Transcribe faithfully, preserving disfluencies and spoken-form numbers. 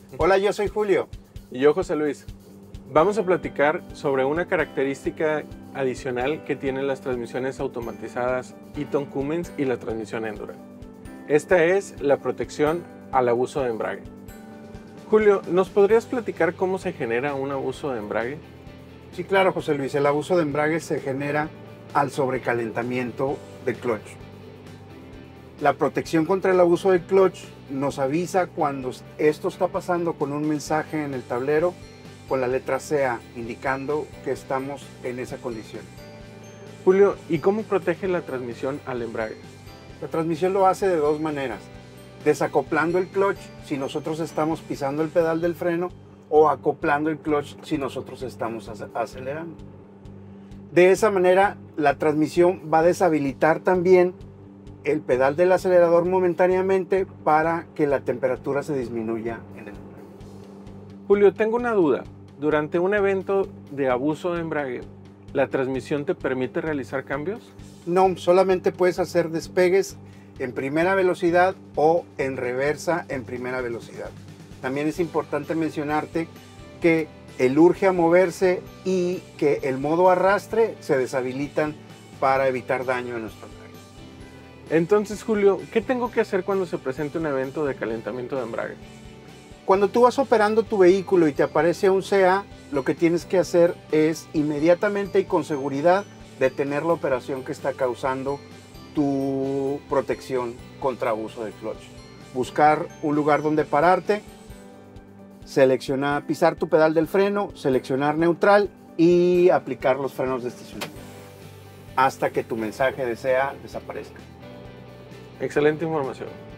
Hola, yo soy Julio. Y yo, José Luis. Vamos a platicar sobre una característica adicional que tienen las transmisiones automatizadas Eaton Cummins y la transmisión Endurance. Esta es la protección al abuso de embrague. Julio, ¿nos podrías platicar cómo se genera un abuso de embrague? Sí, claro, José Luis. El abuso de embrague se genera al sobrecalentamiento del clutch. La protección contra el abuso del clutch nos avisa cuando esto está pasando con un mensaje en el tablero con la letra C A, indicando que estamos en esa condición. Julio, ¿y cómo protege la transmisión al embrague? La transmisión lo hace de dos maneras: desacoplando el clutch si nosotros estamos pisando el pedal del freno, o acoplando el clutch si nosotros estamos acelerando. De esa manera, la transmisión va a deshabilitar también el pedal del acelerador momentáneamente para que la temperatura se disminuya en el embrague. Julio, tengo una duda. Durante un evento de abuso de embrague, ¿la transmisión te permite realizar cambios? No, solamente puedes hacer despegues en primera velocidad o en reversa en primera velocidad. También es importante mencionarte que el urge a moverse y que el modo arrastre se deshabilitan para evitar daño en nuestro embrague. Entonces, Julio, ¿qué tengo que hacer cuando se presente un evento de calentamiento de embrague? Cuando tú vas operando tu vehículo y te aparece un C A, lo que tienes que hacer es inmediatamente y con seguridad detener la operación que está causando tu protección contra abuso de clutch. Buscar un lugar donde pararte, seleccionar, pisar tu pedal del freno, seleccionar neutral y aplicar los frenos de estacionamiento hasta que tu mensaje de C A desaparezca. Excelente información.